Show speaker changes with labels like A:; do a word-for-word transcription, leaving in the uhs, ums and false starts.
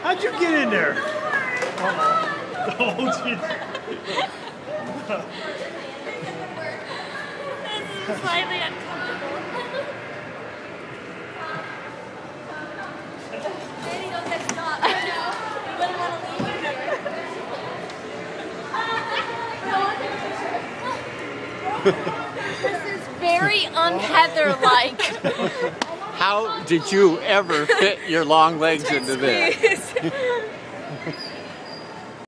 A: How'd you get in there? Uh-oh. Oh, jeez.
B: This is slightly uncomfortable. Maybe don't get stopped. I know. You wouldn't want to leave you here. This is very unheather-like.
C: How did you ever fit your long legs into this?